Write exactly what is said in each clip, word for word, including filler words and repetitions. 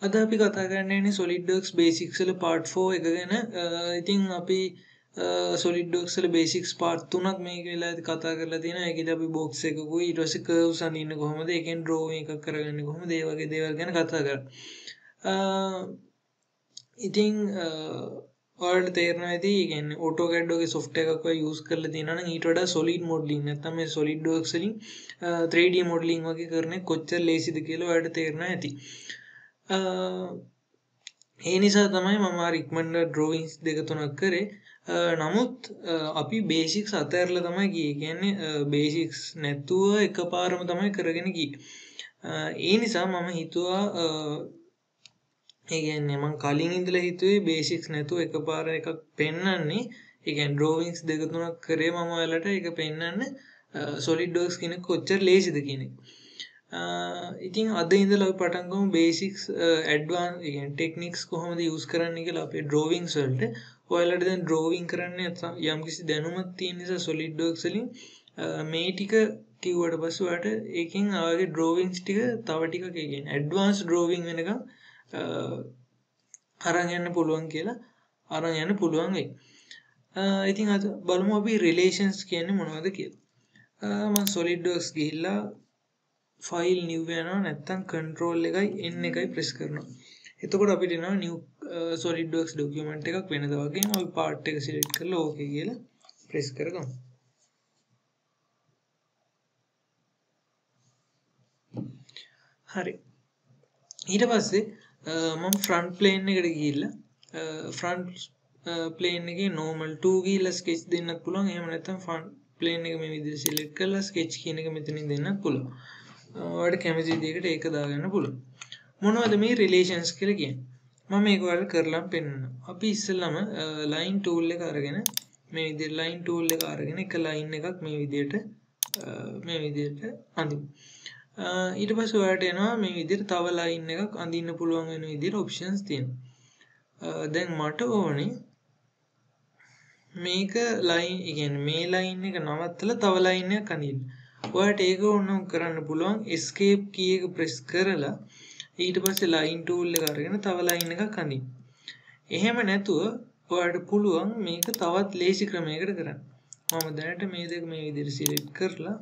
අද අපි කතා කරන්න යන්නේ SolidWorks Basics වල part four එක ගැන. ඉතින් අපි SolidWorks වල basics part තුනක් මේක වෙලාවේදී කතා කරලා තියෙනවා. ඒකෙදි අපි box එකකුයි ඊට පස්සේ curves අඳින්න කොහොමද, ඒකෙන් drawing එකක් කරගන්නේ කොහොමද, ඒ වගේ දේවල් ගැන කතා කරා. ඉතින් ඔයාලට තේරෙනවා ඇති ඒ කියන්නේ AutoCAD වගේ software එකක් ඔය use කරලා තියෙනවා නම් ඊට වඩා solid modeling නැත්නම් මේ SolidWorks වලින් three D modeling වගේ කරන එක කොච්චර ලේසිද කියලා ඔයාලට තේරෙනවා ඇති. ඒ නිසා තමයි මම අර ඉක්මනට drawings දෙක තුනක් කරේ. නමුත් අපි basics අතහැරලා තමයි ගියේ. කියන්නේ basics නැතුව එකපාරම තමයි කරගෙන ගියේ. ඒ නිසා මම හිතුවා ඒ කියන්නේ මම කලින් ඉඳලා හිතුවේ basics නැතුව එකපාර එකක් පෙන්වන්නේ. ඒ කියන්නේ drawings දෙක තුනක් කරේ මම ඔයාලට ඒක පෙන්වන්න SolidWorks කියන කොච්චර ලේසිද කියන එක. ඉතින් අද ඉඳලා අපි පටන් ගමු basics advanced ඒ කියන්නේ techniques කොහොමද use කරන්නේ කියලා අපේ drawings වලට. ඔයාලට දැන් drawing කරන්න යම්කිසි දැනුමක් තියෙන නිසා SolidWorks වලින් මේ ටික කිව්වට පස්සේ ඔයාලට ඒකෙන් ආගේ drawings ටික තව ටිකක් ඒ කියන්නේ advanced drawing වෙනකම් අරන් යන්න පුළුවන් කියලා අරන් යන්න පුළුවන් වෙයි. ඉතින් අද බලමු අපි relations කියන්නේ මොනවද කියලා. මම SolidWorks ගිහිල්ලා ෆයිල් new වෙනවා නැත්නම් control එකයි n එකයි press කරනවා. එතකොට අපිට එනවා new SolidWorks document එකක් වෙනදා වගේම අපි part එක select කරලා okay කියලා press කරගමු. හරි. ඊට පස්සේ මම front plane එකට ගිහිල්ලා front plane එකේ normal two ගිහිල්ලා sketch දෙන්නත් පුළුවන්. එහෙම නැත්නම් front plane එක මේ විදිහට select කරලා sketch කියන එක මෙතනින් දෙන්නත් පුළුවන්. ඔයාලට කැමති විදිහකට ඒක දාගන්න පුළුවන්. මොනවද මේ relations කියලා කියන්නේ? මම මේක ඔයාලට කරලා පෙන්නනවා. අපි ඉස්සෙල්ලාම line tool එක අරගෙන මේ විදිහට line tool එක අරගෙන එක line එකක් මේ විදිහට මේ විදිහට අඳිමු. ඊට පස්සේ ඔයාලට එනවා මේ විදිහට තව line එකක් අඳින්න පුළුවන් වෙන විදිහට options තියෙනවා. දැන් මට ඕනේ මේක line ඒ කියන්නේ මේ line එක නවත්තලා තව line එකක් අඳින්න. ඔයාලට ඒක ඕනම් කරන්න පුළුවන් escape key එක press කරලා ඊට පස්සේ line tool එක අරගෙන තව line එකක් අඳින්න. එහෙම නැතුව ඔයාලට පුළුවන් මේක තවත් ලේසි ක්‍රමයකට කරන්න. මම දැනට මේ දෙක මේ විදිහට select කරලා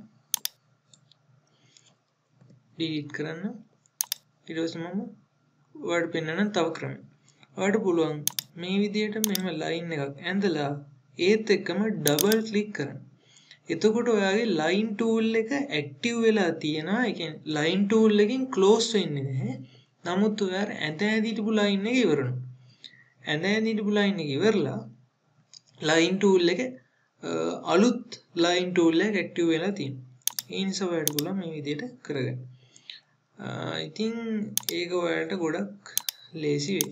delete කරන්න. ඊට පස්සේ මම ඔයාලට පෙන්නන්න තව ක්‍රමයක්. ඔයාලට පුළුවන් මේ විදිහට මෙහෙම line එකක් ඇඳලා ඒත් එක්කම double click කරන්න. එතකොට ඔයාගේ line tool එක active වෙලා තියෙනවා. ඒ කියන්නේ line tool එකෙන් close වෙන්නේ නැහැ. නමුත් ඔයාලා ඇඳ ඇඳ හිටපු line එක ඉවරනවා. ඇඳ ඇඳ හිටපු line එක ඉවරලා line tool එක අලුත් line tool එක active වෙලා තියෙනවා. ඒ නිසා ඔයාලට පුළුවන් මේ විදිහට කරගන්න. ඉතින් ඒක ඔයාලට ගොඩක් ලේසි වෙයි.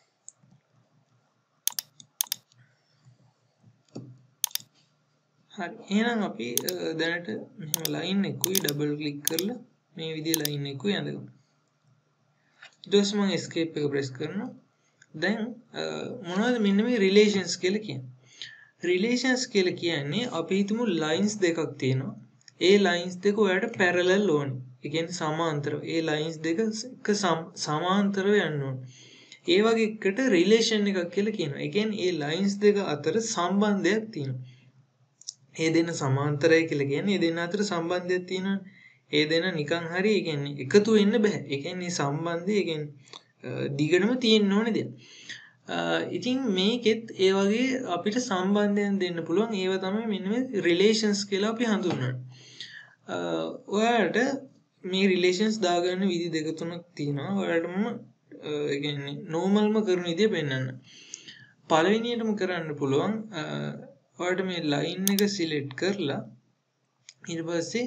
හරි. එහෙනම් අපි දැනට මෙහෙම line එකකුයි double click කරලා මේ විදිහේ line එකකුයි අඳගමු. ඊට පස්සේ මම escape එක press කරනවා. දැන් මොනවද මෙන්න මේ relations කියලා කියන්නේ? relations කියලා කියන්නේ අපි හිතමු lines දෙකක් තියෙනවා. ඒ lines දෙක ඔයාලට parallel ඕනේ. ඒ කියන්නේ සමාන්තරව. ඒ lines දෙක එක සමාන්තරව යන්න ඕනේ. ඒ වගේ එකට relation එකක් කියලා කියනවා. ඒ කියන්නේ ඒ lines දෙක අතර සම්බන්ධයක් තියෙනවා. ඒ දෙන්න සමාන්තරයි කියලා කියන්නේ ඒ දෙන්න අතර සම්බන්ධයක් තියෙනවනේ. ඒ දෙන්න නිකන් හරි ඒ කියන්නේ එකතු වෙන්න බෑ. ඒ කියන්නේ සම්බන්ධය ඒ කියන්නේ දිගටම තියෙන්න ඕනේ දෙයක්. ඉතින් මේකෙත් ඒ වගේ අපිට සම්බන්ධයන් දෙන්න පුළුවන්. ඒව තමයි මෙන්න මේ relations කියලා අපි හඳුන්වන්නේ. ඔයාලට මේ relations දාගන්න විදි දෙක තුනක් තියෙනවා. ඔයාලට මම ඒ කියන්නේ normalම කරන විදිය පෙන්නන්න. පළවෙනියටම කරන්න පුළුවන් ඔයාලට මේ line එක select කරලා ඊට පස්සේ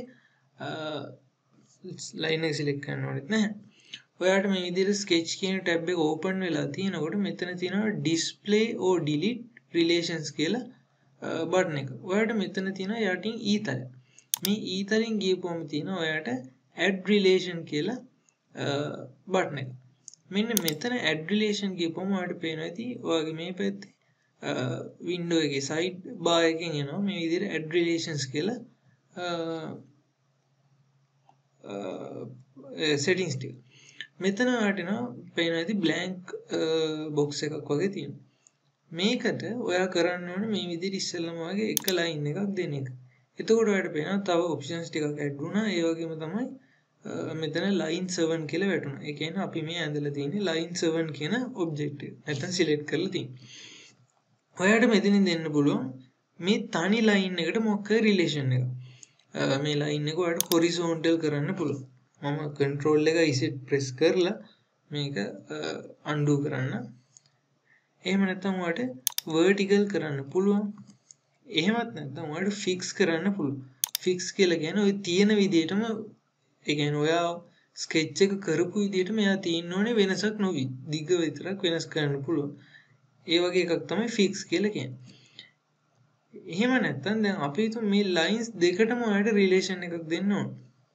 line එක select කරන්න ඕනෙත් නැහැ. ඔයාලට මේ විදිහට sketch කියන tab එක open වෙලා තියෙනකොට මෙතන තියෙනවා display or delete relations කියලා button එක. ඔයාලට මෙතන තියෙනවා යටින් e තලය. මේ e තලෙන් ගියපුවම තියෙනවා ඔයාලට add relation කියලා button එක. මෙන්න මෙතන add relation ගියපුවම ඔයාලට පේනවා ඇති ඔයාගේ මේ පැත්තේ window එකේ side bar එකෙන් එනවා මේ විදිහට add relations කියලා settings ටික. මෙතන වටිනවා පේනවා ඇති බ්ලැන්ක් බොක්ස් එකක් වගේ තියෙනවා. මේකට ඔයා කරන්න ඕනේ මේ විදිහට ඉස්සෙල්ලම වගේ එක ලයින් එකක් දෙන එක. එතකොට ඔයාලට පේනවා තව ඔප්ෂන්ස් ටිකක් ඇඩ් වුණා. ඒ වගේම තමයි මෙතන line seven කියලා වැටුණා. ඒ කියන්නේ අපි මේ ඇඳලා තියෙන්නේ line seven කියන ඔබ්ජෙක්ට් එක. නැත්නම් සිලෙක්ට් කරලා තියෙන්නේ. ඔයාලට මෙතනින් දෙන්න පුළුවන් මේ තනි line එකට මොකක් හරි රිලේෂන් එකක්. මේ line එක ඔයාලට horizontal කරන්න පුළුවන්. මම control එක Z press කරලා මේක undo කරන්න. එහෙම නැත්නම් ඔයාලට vertical කරන්න පුළුවන්. එහෙමත් නැත්නම් ඔයාලට fix කරන්න පුළුවන්. fix කියලා කියන්නේ ඔය තියෙන විදිහටම ඒ කියන්නේ ඔයා ස්කෙච් එක කරපු විදිහටම එයා තියෙන්න ඕනේ වෙනසක් නොවි. දිග විතරක් වෙනස් කරන්න පුළුවන්. ඒ වගේ එකක් තමයි fix කියලා කියන්නේ. එහෙම නැත්නම් දැන් අපි හිතමු මේ lines දෙකටම ඔයාලට relation එකක් දෙන්න ඕන.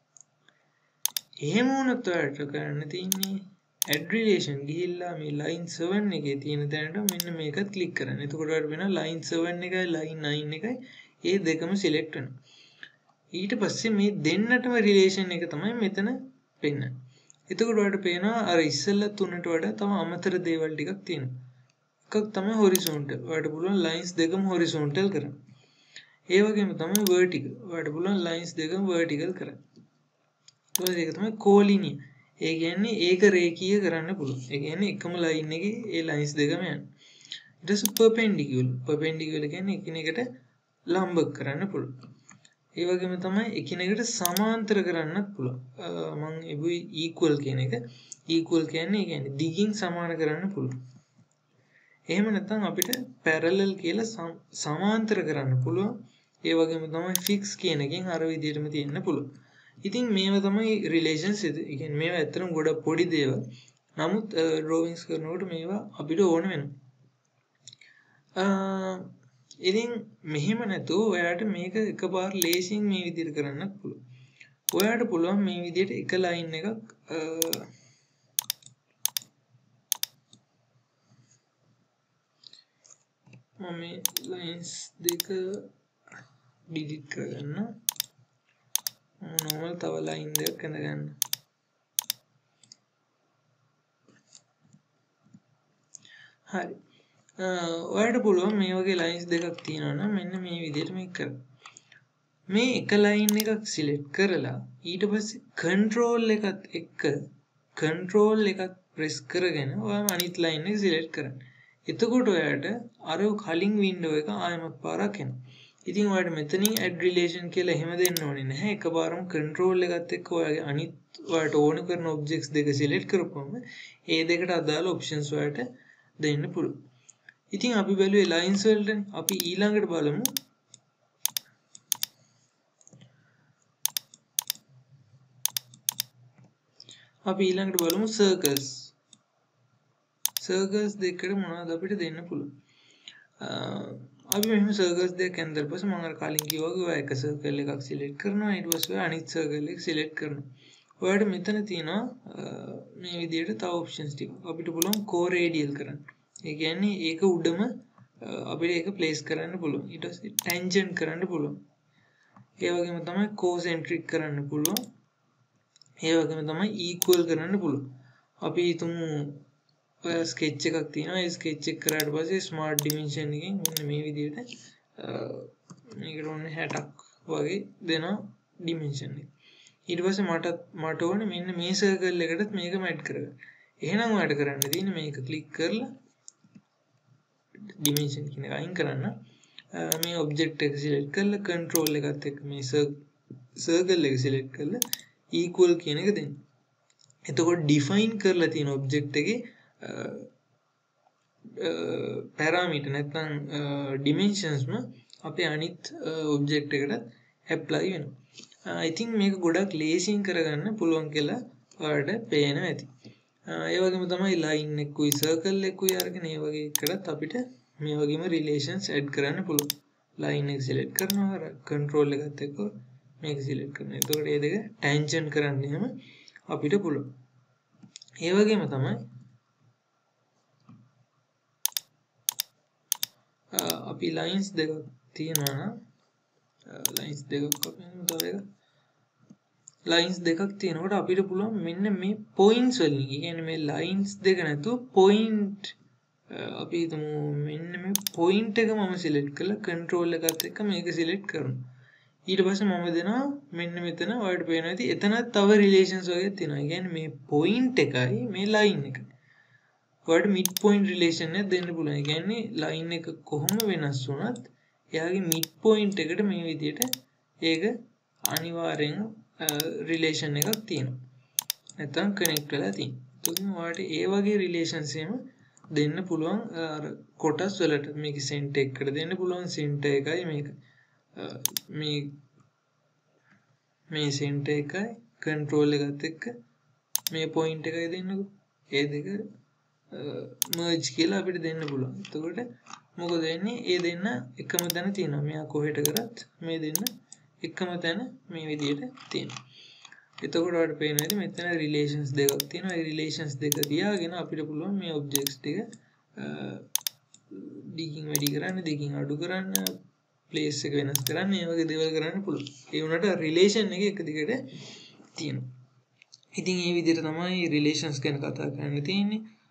එහෙම වුණොත් ඔයාලට කරන්න තියෙන්නේ add relation ගිහිල්ලා මේ line seven එකේ තියෙන තැනට මෙන්න මේකත් click කරන්න. එතකොට ඔයාලට වෙනවා line seven එකයි line nine එකයි ඒ දෙකම select වෙනවා. ඊට පස්සේ මේ දෙන්නටම රිලේෂන් එක තමයි මෙතන පෙන්නන්නේ. එතකොට ඔයාලට පේනවා අර ඉස්සෙල්ලා තුනට වඩා තව අමතර දේවල් ටිකක් තියෙනවා. එකක් තමයි horizontal. ඔයාලට පුළුවන් lines දෙකම horizontal කරන්න. ඒ වගේම තමයි vertical. ඔයාලට පුළුවන් lines දෙකම vertical කරන්න. ඊට ඒක තමයි collinear. ඒ කියන්නේ ඒක රේඛීය කරන්න පුළුවන්. ඒ කියන්නේ එකම line එකේ ඒ lines දෙකම යනවා. ඊට පස්සේ perpendicular. perpendicular කියන්නේ එකිනෙකට ලම්බ කරන්න පුළුවන්. ඒ වගේම තමයි එකිනෙකට සමාන්තර කරන්නත් පුළුවන්. මම එබුයි equal කියන එක. equal කියන්නේ ඒ කියන්නේ දිගින් සමාන කරන්න පුළුවන්. එහෙම නැත්නම් අපිට parallel කියලා සමාන්තර කරන්න පුළුවන්. ඒ වගේම තමයි fix කියන එකෙන් අර විදිහටම තියෙන්න පුළුවන්. ඉතින් මේවා තමයි relations. ඒ කියන්නේ මේවා ඇත්තටම ගොඩක් පොඩි දේවල්. නමුත් drawings කරනකොට මේවා අපිට ඕන වෙනවා. ඉතින් මෙහෙම නැතුව ඔයාලට මේක එකපාර ලේසියෙන් මේ විදිහට කරන්නත් පුළුවන්. ඔයාලට පුළුවන් මේ විදිහට එක ලයින් එකක් මම මේ ලයින්ස් දෙක ඩිලීට් කරගන්න. normal තව ලයින් දෙකක් ඇඳ ගන්න. හරි. ඔයාලට පුළුවන් මේ වගේ ලයින්ස් දෙකක් තියෙනවා නම් මෙන්න මේ විදිහට මේක කරන්න. මේ එක ලයින් එකක් සිලෙක්ට් කරලා ඊට පස්සේ control එකත් එක්ක control එකක් press කරගෙන ඔයාම අනිත් ලයින් එක සිලෙක්ට් කරන්න. එතකොට ඔයාලට අර කලින් window එක ආයෙමත් පාරක් එනවා. ඉතින් ඔයාලට මෙතනින් add relation කියලා එහෙම දෙන්න ඕනේ නැහැ. එකපාරම control එකත් එක්ක ඔයාගේ අනිත් ඔයාලට ඕන කරන objects දෙක සිලෙක්ට් කරපුවම ඒ දෙකට අදාළ options ඔයාලට දෙන්න පුළුවන්. ඉතින් අපි බැලුවේ lines වලට. අපි ඊළඟට බලමු අපි ඊළඟට බලමු circles. circles දෙකට මොනවද අපිට දෙන්න පුළුවන්? අපි මෙහෙම circles දෙකක් ඇඳලා පස්සේ මම අර කලින් කිව්වා වගේ ඔයා එක circle එකක් select කරනවා ඊට පස්සේ අනිත් circle එක select කරනවා. ඔයාලට මෙතන තියෙනවා මේ විදිහට තව options ටික. අපිට පුළුවන් co-radial කරන්න. ඒ කියන්නේ ඒක උඩම අපිට ඒක place කරන්න පුළුවන්. ඊට පස්සේ tangent කරන්න පුළුවන්. ඒ වගේම තමයි concentric කරන්න පුළුවන්. ඒ වගේම තමයි equal කරන්න පුළුවන්. අපි හිතමු ඔය sketch එකක් තියෙනවා. ඒ sketch එක කරාට පස්සේ smart dimension එකෙන් මෙන්න මේ විදිහට මේකට ඕනේ හැටක් වගේ දෙනවා dimension එක. ඊට පස්සේ මට මට ඕනේ මෙන්න මේ circle එකටත් මේකම add කරගන්න. එහෙනම් ඔයාලට කරන්න තියෙන්නේ මේක click කරලා dimension කියන එක අයින් කරන්න. මේ object එක select කරලා control එකත් එක්ක මේ circle එක select කරලා equal කියන එක දෙන්න. එතකොට define කරලා තියෙන object එකේ parameter නැත්නම් dimensionsම අපේ අනිත් object එකට apply වෙනවා. I think මේක ගොඩක් ලේසියෙන් කරගන්න පුළුවන් කියලා ඔයාලට පේනවා ඇති. ඒ වගේම තමයි line එකකුයි circle එකකුයි අරගෙන ඒ වගේ එකකට අපිට මේ වගේම relations add කරන්න පුළුවන්. line එක select කරනවා control එකත් එක්ක මේක select කරනවා. එතකොට මේ දෙක tangent කරන්න එහෙම අපිට පුළුවන්. ඒ වගේම තමයි අපි lines දෙකක් තියෙනවා නම් lines දෙකක් අපි තව එක ලයින්ස් දෙකක් තියෙනකොට අපිට පුළුවන් මෙන්න මේ පොයින්ට්ස් වලින්, ඒ කියන්නේ මේ ලයින්ස් දෙක නැතුව පොයින්ට්, අපි හිතමු මෙන්න මේ පොයින්ට් එක මම සිලෙක්ට් කරලා කන්ට්‍රෝල් එකත් එක්ක මේක සිලෙක්ට් කරනවා. ඊට පස්සේ මම දෙනවා මෙන්න මෙතන ඔයාලට පේනවා ඇති එතනත් තව රිලේෂන්ස් වගේ තියෙනවා. ඒ කියන්නේ මේ පොයින්ට් එකයි මේ ලයින් එකයි. ඔයාලට මිඩ් පොයින්ට් රිලේෂන් එකක් දෙන්න පුළුවන්. ඒ කියන්නේ ලයින් එක කොහොම වෙනස් වුණත් එයාගේ මිඩ් පොයින්ට් එකට මේ විදිහට ඒක අනිවාර්යෙන් රිලේෂන් එකක් තියෙනවා. නැත්නම් කනෙක්ට් වෙලා තියෙනවා. එතකොට ඔයාලට ඒ වගේ රිලේෂන්ස් එහෙම දෙන්න පුළුවන් අර කොටස් වලට. මේක සෙන්ටර් එකකට දෙන්න පුළුවන්. සෙන්ටර් එකයි මේක මේ මේ සෙන්ටර් එකයි කන්ට්‍රෝල් එකත් එක්ක මේ පොයින්ට් එකයි දෙන්නකෝ. ඒ දෙක මර්ජ් කියලා අපිට දෙන්න පුළුවන්. එතකොට මොකද වෙන්නේ? ඒ දෙන්න එකම තැන තියෙනවා. මෙයා කොහෙට කරත් මේ දෙන්න එකම තැන මේ විදිහට තියෙනවා. එතකොට ඔයාලට පේනවා ඇති මෙතන රිලේෂන්ස් දෙකක් තියෙනවා. ඒ රිලේෂන්ස් දෙක තියාගෙන අපිට පුළුවන් මේ ඔබ්ජෙක්ට්ස් ටික දෙකකින් වැඩි කරන්න, දෙකකින් අඩු කරන්න, ප්ලේස් එක වෙනස් කරන්න, මේ වගේ දේවල් කරන්න පුළුවන්. ඒ වුණාට රිලේෂන් එක එක දිගට තියෙනවා. ඉතින් මේ විදිහට තමයි රිලේෂන්ස් ගැන කතා කරන්න තියෙන්නේ.